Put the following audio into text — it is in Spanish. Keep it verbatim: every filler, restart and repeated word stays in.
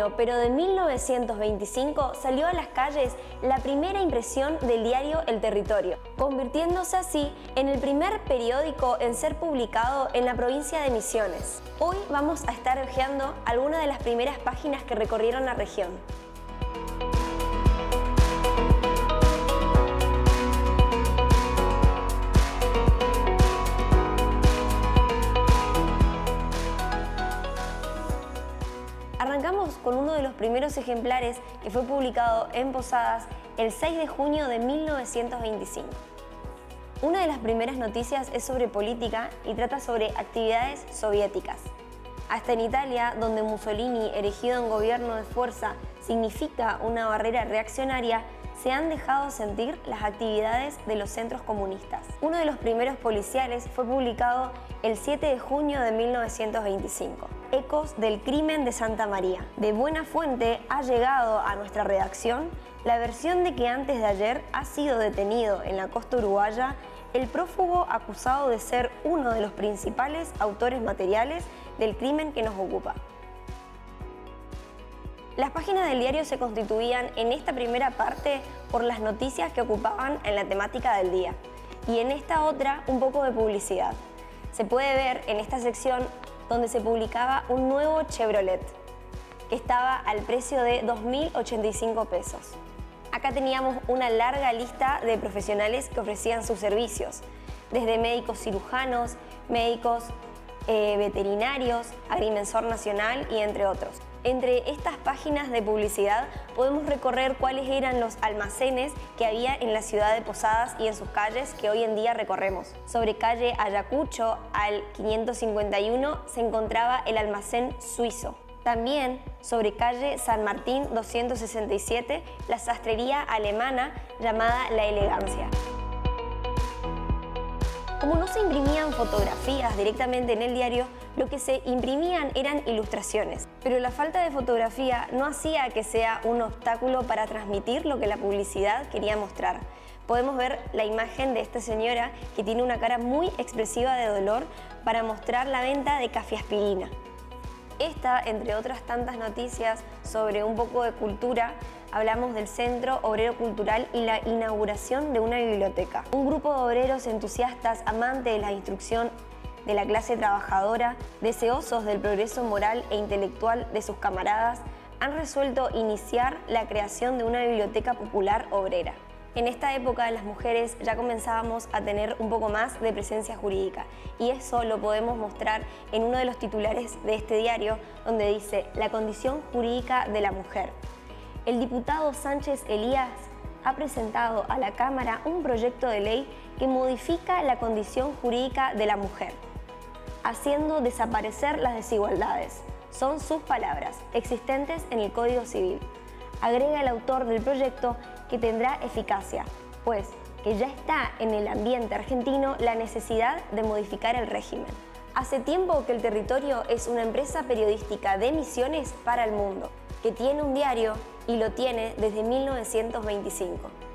junio, pero de mil novecientos veinticinco, salió a las calles la primera impresión del diario El Territorio, convirtiéndose así en el primer periódico en ser publicado en la provincia de Misiones. Hoy vamos a estar hojeando algunas de las primeras páginas que recorrieron la región. Arrancamos con uno de los primeros ejemplares que fue publicado en Posadas el seis de junio de mil novecientos veinticinco. Una de las primeras noticias es sobre política y trata sobre actividades soviéticas. Hasta en Italia, donde Mussolini, erigido en gobierno de fuerza, significa una barrera reaccionaria, se han dejado sentir las actividades de los centros comunistas. Uno de los primeros policiales fue publicado el siete de junio de mil novecientos veinticinco. Ecos del crimen de Santa María. De buena fuente ha llegado a nuestra redacción la versión de que antes de ayer ha sido detenido en la costa uruguaya el prófugo acusado de ser uno de los principales autores materiales del crimen que nos ocupa. Las páginas del diario se constituían en esta primera parte por las noticias que ocupaban en la temática del día y en esta otra un poco de publicidad. Se puede ver en esta sección donde se publicaba un nuevo Chevrolet que estaba al precio de dos mil ochenta y cinco pesos. Acá teníamos una larga lista de profesionales que ofrecían sus servicios, desde médicos cirujanos, médicos eh, veterinarios, agrimensor nacional y entre otros. Entre estas páginas de publicidad podemos recorrer cuáles eran los almacenes que había en la ciudad de Posadas y en sus calles que hoy en día recorremos. Sobre calle Ayacucho al quinientos cincuenta y uno se encontraba el almacén suizo. También sobre calle San Martín doscientos sesenta y siete la sastrería alemana llamada La Elegancia. Como no se imprimían fotografías directamente en el diario, lo que se imprimían eran ilustraciones. Pero la falta de fotografía no hacía que sea un obstáculo para transmitir lo que la publicidad quería mostrar. Podemos ver la imagen de esta señora que tiene una cara muy expresiva de dolor para mostrar la venta de cafeaspirina. Esta, entre otras tantas noticias sobre un poco de cultura, hablamos del Centro Obrero Cultural y la inauguración de una biblioteca. Un grupo de obreros entusiastas, amantes de la instrucción de la clase trabajadora, deseosos del progreso moral e intelectual de sus camaradas, han resuelto iniciar la creación de una biblioteca popular obrera. En esta época las mujeres ya comenzábamos a tener un poco más de presencia jurídica y eso lo podemos mostrar en uno de los titulares de este diario donde dice la condición jurídica de la mujer. El diputado Sánchez Elías ha presentado a la Cámara un proyecto de ley que modifica la condición jurídica de la mujer, haciendo desaparecer las desigualdades. Son sus palabras, existentes en el Código Civil. Agrega el autor del proyecto que tendrá eficacia, pues que ya está en el ambiente argentino la necesidad de modificar el régimen. Hace tiempo que El Territorio es una empresa periodística de Misiones para el mundo, que tiene un diario y lo tiene desde mil novecientos veinticinco.